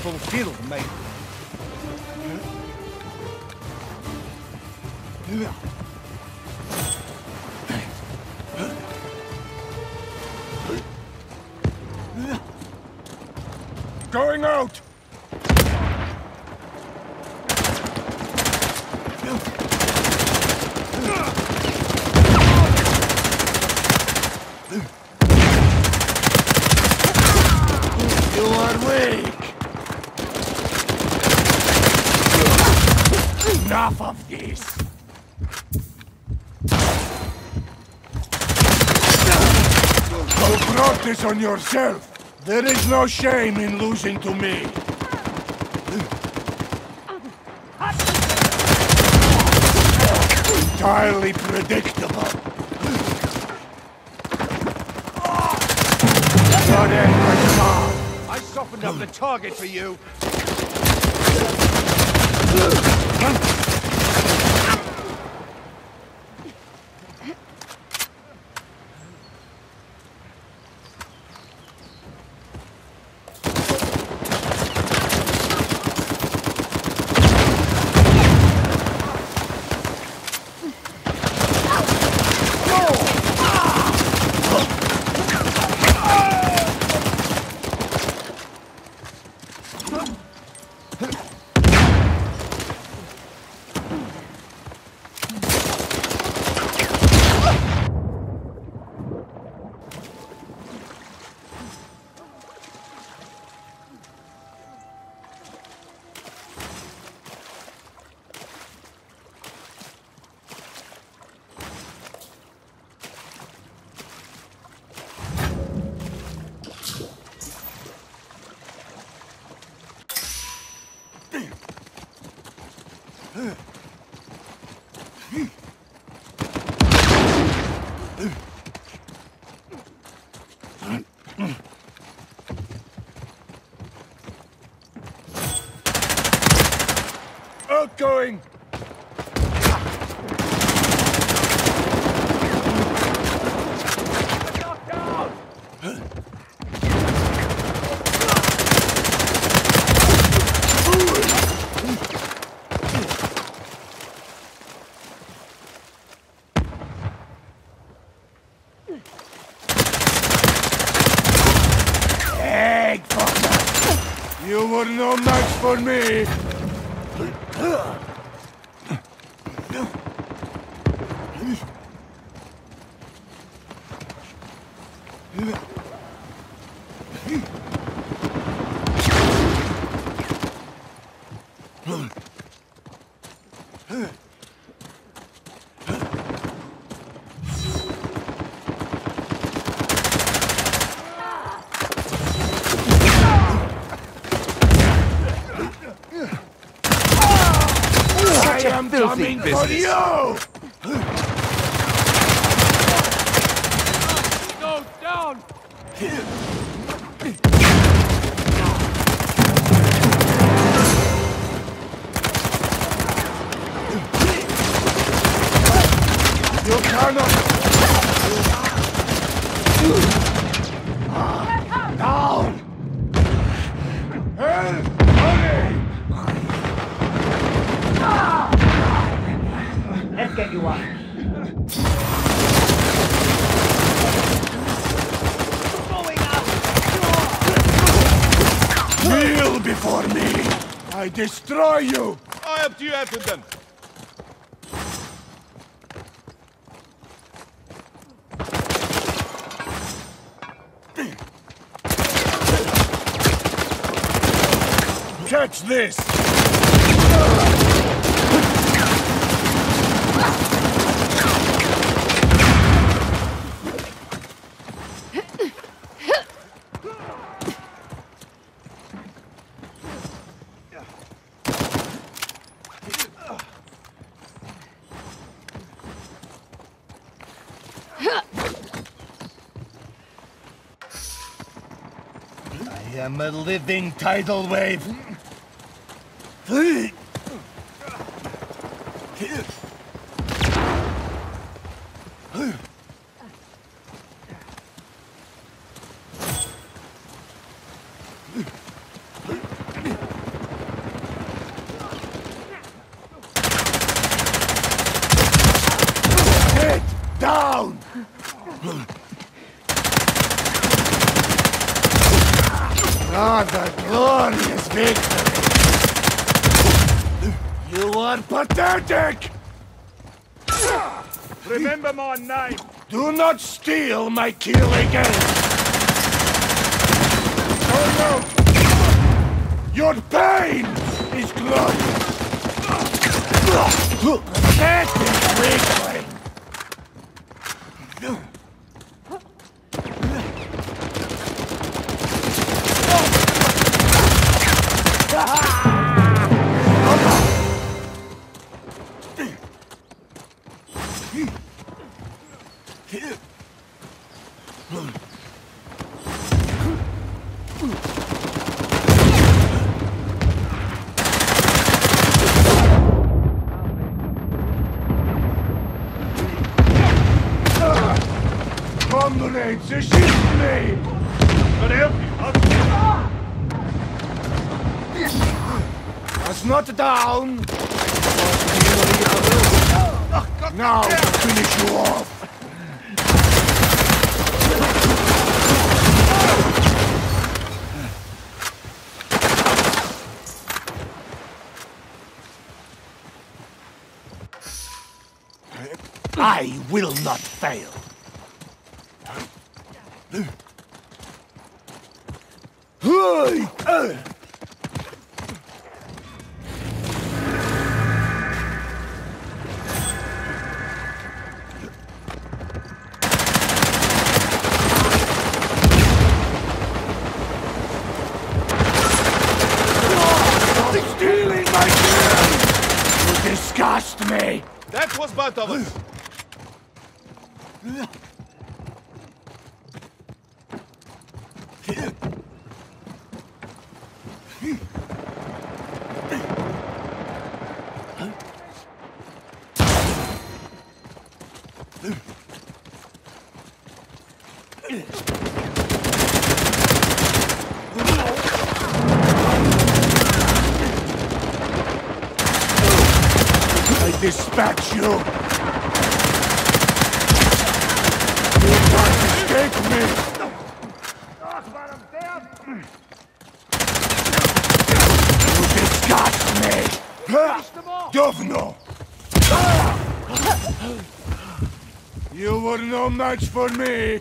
fulfilled, mate. Going out! You are weak! Enough of this! You brought this on yourself! There is no shame in losing to me! Entirely predictable! Your end was far! I softened up the target for you. Outgoing! Egg fucker! You were no match for me! I am coming for you! Go down! You cannot... Down! Help! Hurry! Let's get you up. Kneel before me! I destroy you! I up to you after them. Catch this! I am a living tidal wave. Glorious victory! You are pathetic! Remember my name! Do not steal my kill again! Oh no! Your pain is glorious! Pathetic weakling! Comrades, assist me! Can I help you? That's not down! Now to finish you off! I will not fail! Stealing my kill! You disgust me! That was both of us! I dispatch you! You can't escape me! You disgust me! Dovno! You were no match for me!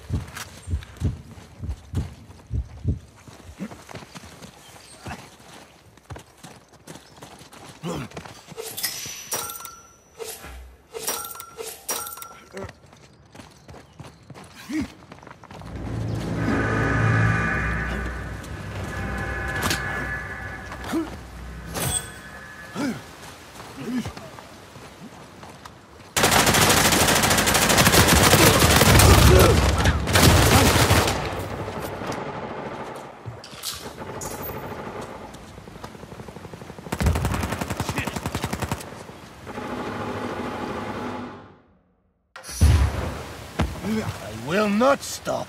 I will not stop.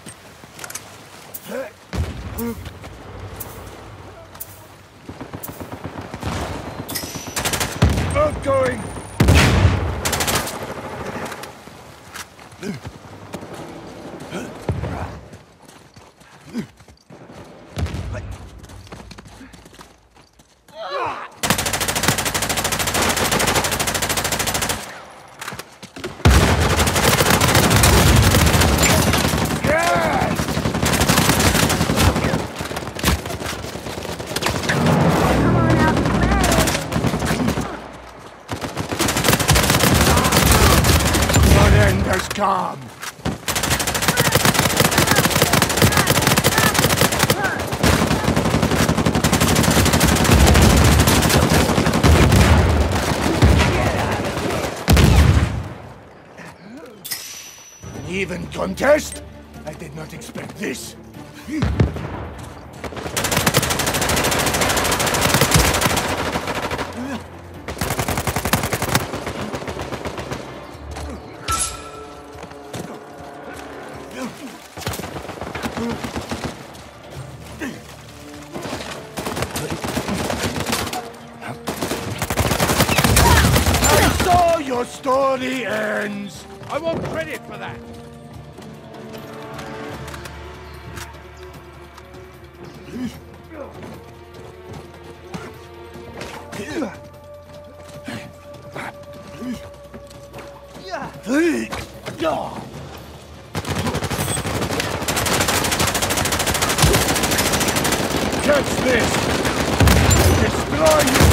Outgoing. Has come. An even contest? I did not expect this. Your story ends. I want credit for that! Catch this! Destroy you!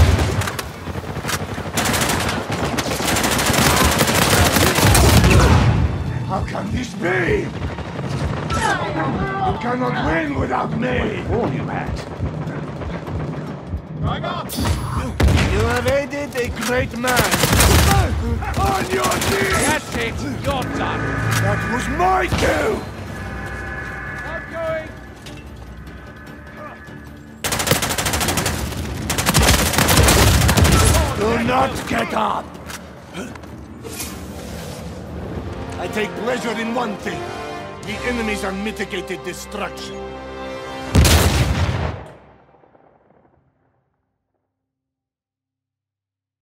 How can this be? You cannot win without me! All you had. You have aided a great man! On your knees! That's it. You're done. That was my cue! I'm going. Do not get up! I take pleasure in one thing. The enemy's unmitigated destruction.